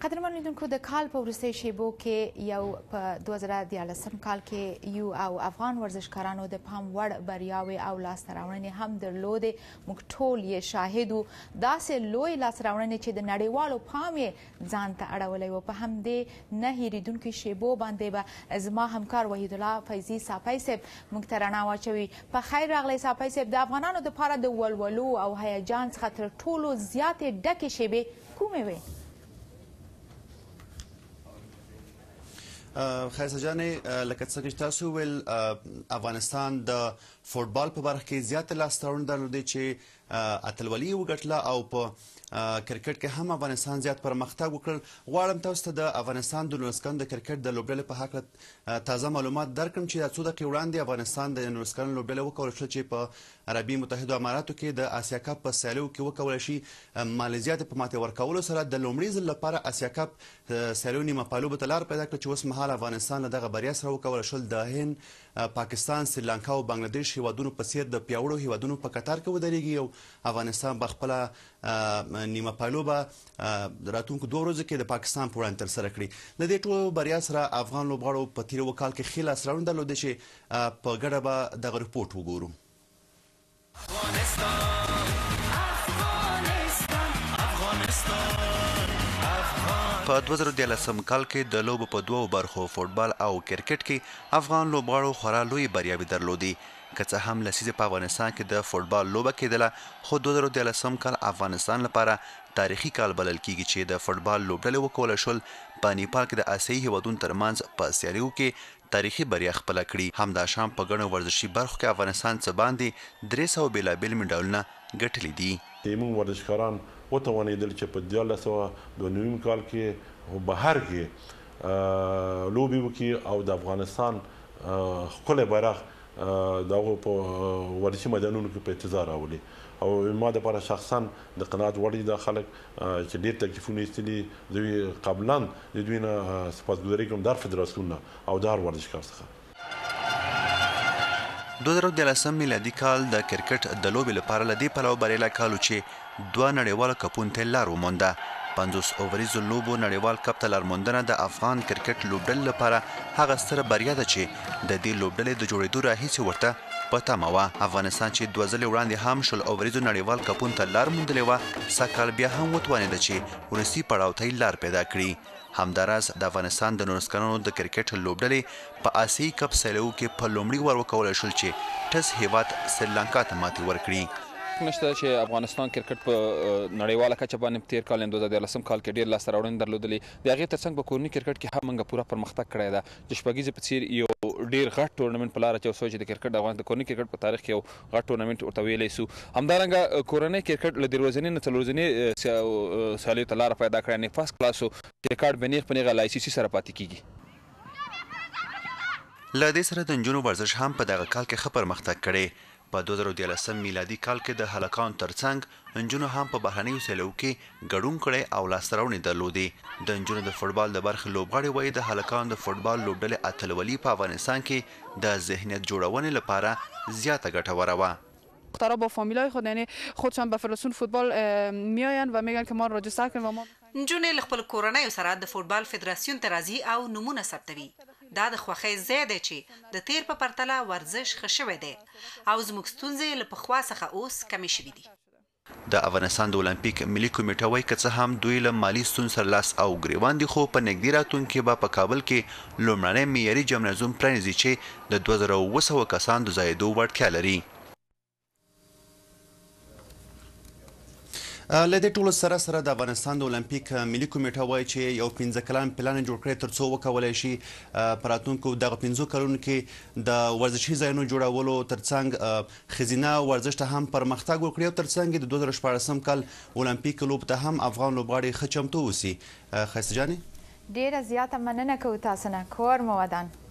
قدرمن لیدونکو د کال په وروستیو شیبو کې یو په 2014 کال کې یو او افغان ورزشکارانو د پام وړ بریاوې او لاسته راوړنې هم درلودې. موږ ټول یې شاهد وو. داسې لوی لاسته راوړنې چې د نړیوالو پام یې ځان ته اړولی و. په همدې نه هېرېدونکو شیبو باندې به زما همکار وحید الله فیضي صافی صاحب موږ ته رڼا واچوي. په خیر راغلی صافی صاحب. د افغانانو دپاره د ولولو او هیجان څخه تر ټولو زیاتې ډکې شیبې کومې وې؟ خیسه جانې، لکه څنګه چې تاسو وویل، افغانستان د فوټبال په برخه کې زیات لاسته راوړنې درلودې چې اتلولي یې وګټله او په کرکټ کې هم افغانستان زیات پرمختګ وکړ. غواړم تاسو ته د افغانستان د نورسکن د کرکټ د لوبډلې په هکله تازه معلومات درکړم چې څو دقیقې وړاندې افغانستان د نورسکن لوبډلې وکولی شول چې په عربي متحدو اماراتو کې د اسیا کپ په سیالیو کې وکولی شي مالیزیا ته په ماتې ورکولو سره د لومړي ځل لپاره اسیا کپ سیالیو نیمه پایلوبو ته لار پیدا کړه چې اوس مهال افغانستان له دغه بریا سره وکولی شول د هند، پاکستان، سریلانکا او بنګلادیش هیوادونو په څیر د پیاوړو هیوادونو په کتار کې ودرېږي او افغانستان به خپله نیمه پایلوبه راتلونکو 2 ورځو کې د پاکستان په وړاندې ترسره کړي. د دې ټولو بریا سره افغان لوبغاړو په تېر کال کې ښې لاسته راوړنې درلودې چې په ګډه به دغه رپورټ وګورو. په 2014 کال کې د لوبو په 2 برخو فوټبال او کرکټ کې افغان لوبغاړو خورا لوی بریاوې درلودې. که څه هم لسیزې په افغانستان کې د فوټبال لوبه کېدله، خو 2014 کال افغانستان لپاره تاریخي کال بلل کیږي چې د فوټبال لوبډلې وکولی شول په نیپال کې د آسیایي هیوادونو ترمنځ په سیالیو کې تاریخي بریا خپله کړي. همداشان په ګڼو ورزشي برخو کې افغانستان څه باندې 300 بېلابېل میډالونه ګټلي دي. زموږ ورزشکاران وتوانېدل چې په 1992 کال کې بهر کې لوبې وکړي او د افغانستان ښکلی بیرغ د هغو په ورزشي میدانونو کې په اهتزار راولي. او ما دپاره شخصا د قناعت وړ دي دا خلک چې ډېر تکلیفونه ایستلي. زه قبلا د دوی نه سپاسګزاري کوم د هر فدراسیون نه او د هر ورزشکار څخه. 2014 میلادي کال د کرکټ د لوبې لپاره له دې پلوه بریالی کال و چې 2 نړیوالو کپونو ته لار ومونده. 50 اووریزو لوبو نړیوال کپ ته لارموندنه د افغان کرکټ لوبډلې لپاره هغه ستره بریا ده چې د دې لوبډلې د جوړېدو راهیسې ورته په تمه وه. افغانستان چې 2 ځلې وړاندې هم 20 اووریزو نړیوال کپونو ته لار موندلې وه، سږکال بیا هم وتوانېده چې وروستي پړاو ته یې لار پیدا کړي. همداراز د افغانستان د نورسکنانو د کرکټ لوبډلې په آسیایي کپ سیالیو کې په لومړي وار وکولی شول چې ټس هیواد سریلانکا ته ماتې ورکړي. نشته چې افغانستان کرکټ په نړیواله کچه باندې په تېر کال 2014 کال کې ډېر لاسته راوړنې درلودلې. د هغې ترڅنګ په کورني کرکټ کې هم موږ پوره پرمختګ کړی ده. د شپږیزې په څېر یو ډېر غټ ټورنمنټ په لاره اچولی چې د کرکټ د افغان د کورني کرکټ په تاریخ کې یو غټ ټورنمنټ ورته ویلی سو. همدارنګه کورنی کرکټ له 3 ورځنۍ نه 4 ورځنۍ سیالیو ته لاره پیدا کړې. یعنې فرست کلاسو ریکارډ بنیغ په نیغه له ICC سره پاتې کیږي. له دې سره د نجونو ورزش هم په دغه کال کې ښه پرمختګ کړی. په 2014 میلادي کال کې د هلکانو ترڅنګ نجونو هم په بهرنیو سیالیو کې ګډون کړی او لاسته راوړنې درلودې. د نجونو د فوټبال د برخې لوبغاړې وایي د هلکانو د فوټبال لوبډلې اتلولي په افغانستان کې د ذهنیت جوړونې لپاره زیاته ګټوره وه. دخترها با فامیلای خود یعنی خودشان به فدراسیون فوتبال میآیند و میگن که ما راجستر کنیم و ما نجونې له خپل کورنیو سره د فوټبال فدراسیون ته راځي او نومونه ثبتوي. دا د خوښۍ ځای دی چې د تیر په پرتله ورزش ښه شوی دی او زموږ ستونزې له پخوا څخه اوس کمې شوي دي. د افغانستان د اولمپیک ملي کمیټه وایي که څه هم دوی له مالي ستونزو سره لاس او ګریوان دي، خو په نږدې راتلونکي کې به په کابل کې لومړنی معیاري جمنازیوم پرانیزي چې د 2700 کسانو د ځایېدو وړتیا لري. له دې ټولو سره سره د افغانستان د اولمپیک ملي کمیټه وایي چې یو 15 کلن پلان جوړ کړی تر څو وکولی شي په راتلونکو دغه 15 کلونو کې د ورزشي ځایونو جوړولو ترڅنګ ښځینه ورزش ته هم پرمختګ وکړي او ترڅنګ د 2014 کال اولمپیک لوبو ته هم افغان لوبغاړي ښه چمتو اوسي. ښایسته جانې، ډېره زیاته مننه کوو تاسو نه. کور مو ودان.